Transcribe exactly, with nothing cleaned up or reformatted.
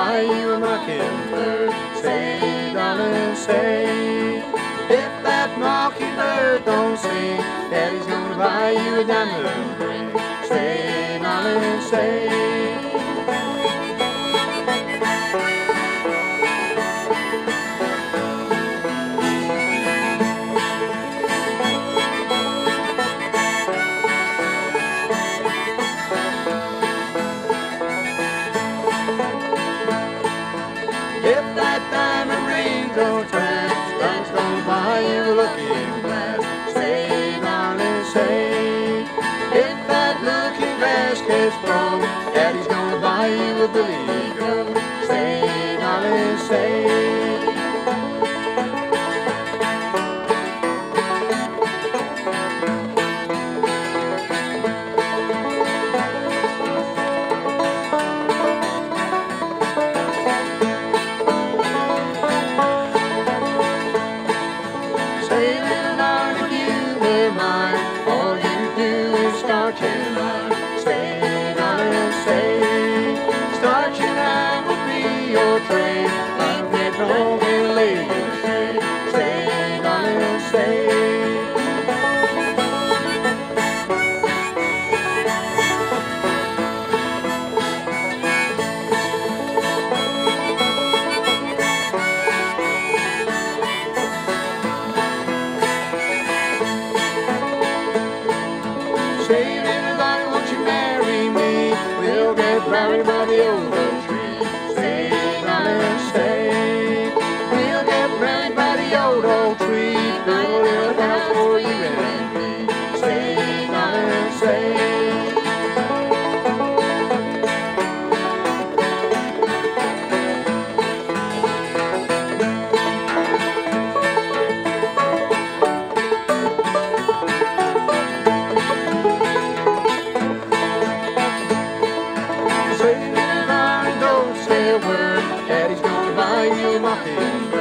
buy you a mockingbird. Say, darling, say, if that mockingbird don't sing, Daddy's gonna buy you a diamond ring. Say, darling, say. If that diamond ring don't turn, Daddy's gonna buy you a looking glass. Say, darling, say, if that looking glass gets broke, Daddy's gonna buy you a billy goat. Say, darling, say. Say, little darling, when you were mine, all you do is start your line. Say, darling, say, start your line will be your trade. I'll get wrong and lay you astray. Say, darling, say. Say, little darling, won't you marry me? We'll get married by the old oak tree. Say, darling, say, we'll get married by the old oak tree. Build a little house for you and me. Say, darling, say. Say, little darling, don't say a word. Daddy's gonna buy you a mockingbird.